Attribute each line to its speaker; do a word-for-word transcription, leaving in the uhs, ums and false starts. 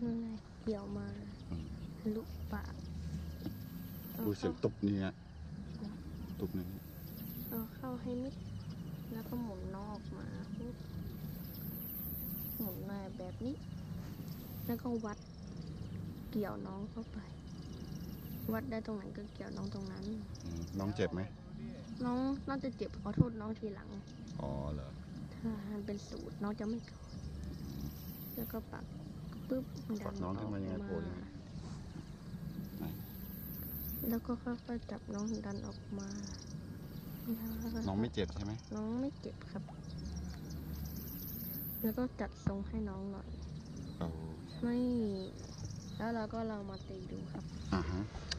Speaker 1: นั่นไงเกี่ยวมาลุกปาก
Speaker 2: ดูเสียงตุบนี่ฮะตุบนี่
Speaker 1: เอาเข้าให้มิดแล้วก็หมุนน้องออกมาหมุนมาแบบนี้แล้วก็วัดเกี่ยวน้องเข้าไปวัดได้ตรงไหนก็เกี่ยวน้องตรงนั้น
Speaker 2: น้องเจ็บไหม
Speaker 1: น้องน่าจะเจ็บขอโทษน้องทีหลัง
Speaker 2: อ๋อเหรอ
Speaker 1: ถ้ามันเป็นสูตรน้องจะไม่โกรธแล้วก็ปักปึ๊บ
Speaker 2: ปักน้องขึ้นมายังไงโผล่ยังไง
Speaker 1: แล้วก็ค่อยๆจับน้องดันออกมา
Speaker 2: น้องไม่เจ็บใช่ไหม
Speaker 1: น้องไม่เจ็บครับแล้วก็จัดทรงให้น้องหน่อยไม่แล้วเราก็ลองมาตีดูครับ
Speaker 2: อ่าฮะ